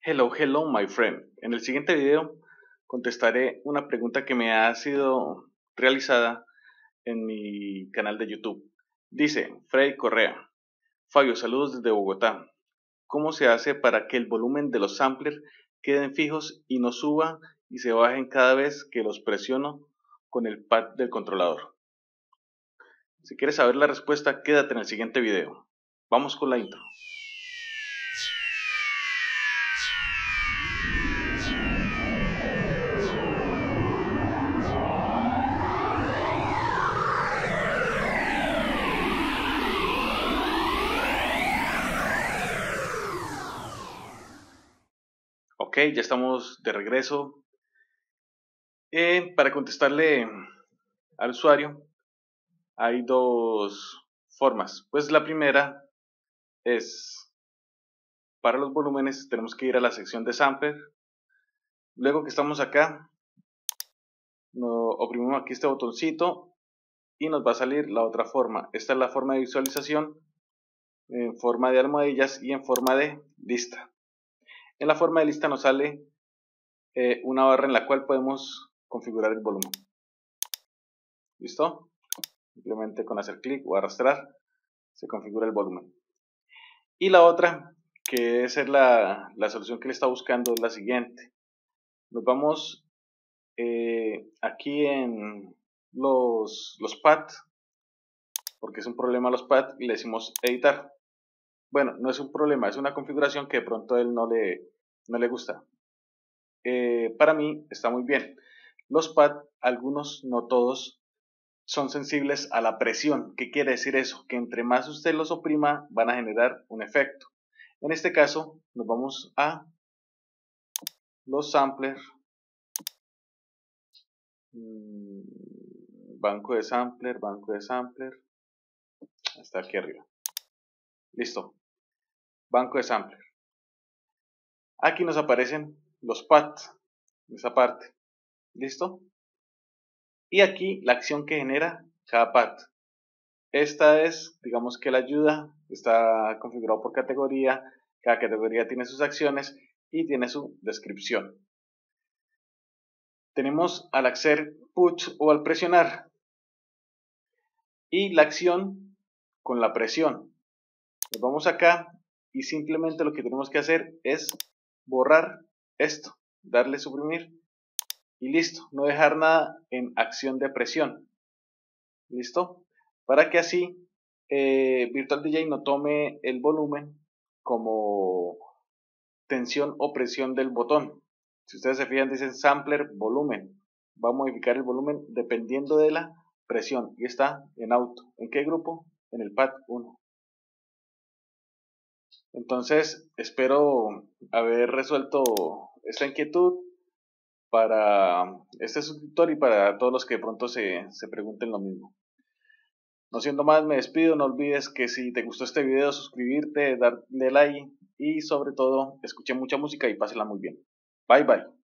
Hello, hello, my friend. En el siguiente video contestaré una pregunta que me ha sido realizada en mi canal de YouTube. Dice Freddy Correa: Fabio, saludos desde Bogotá. ¿Cómo se hace para que el volumen de los samplers queden fijos y no suban y se bajen cada vez que los presiono con el pad del controlador? Si quieres saber la respuesta, quédate en el siguiente video. Vamos con la intro. Ok, ya estamos de regreso. Para contestarle al usuario hay dos formas. Pues la primera es, para los volúmenes tenemos que ir a la sección de sampler. Luego que estamos acá, oprimimos aquí este botoncito y nos va a salir la otra forma. Esta es la forma de visualización en forma de almohadillas y en forma de lista. En la forma de lista nos sale una barra en la cual podemos configurar el volumen. ¿Listo? Simplemente con hacer clic o arrastrar se configura el volumen. Y la otra, que esa es la solución que le está buscando, es la siguiente. Nos vamos aquí en los pads, porque es un problema los pads, y le decimos editar. Bueno, no es un problema, es una configuración que de pronto a él no le gusta. Para mí está muy bien. Los pads, algunos, no todos, son sensibles a la presión. ¿Qué quiere decir eso? Que entre más usted los oprima van a generar un efecto. En este caso nos vamos a los samplers, banco de sampler, hasta aquí arriba. Listo, banco de sampler. Aquí nos aparecen los pads, en esa parte. Listo. Y aquí la acción que genera cada pad. Esta es, digamos que la ayuda, está configurado por categoría, cada categoría tiene sus acciones y tiene su descripción. Tenemos al hacer push o al presionar y la acción con la presión. Nos vamos acá y simplemente lo que tenemos que hacer es borrar esto, darle suprimir y listo, no dejar nada en acción de presión. ¿Listo? Para que así Virtual DJ no tome el volumen como tensión o presión del botón. Si ustedes se fijan, dicen sampler volumen. Va a modificar el volumen dependiendo de la presión y está en auto. ¿En qué grupo? En el pad 1. Entonces, espero haber resuelto esta inquietud para este suscriptor y para todos los que de pronto se pregunten lo mismo. No siendo más, me despido. No olvides que si te gustó este video, suscribirte, darle like y sobre todo, escuche mucha música y pásela muy bien. Bye bye.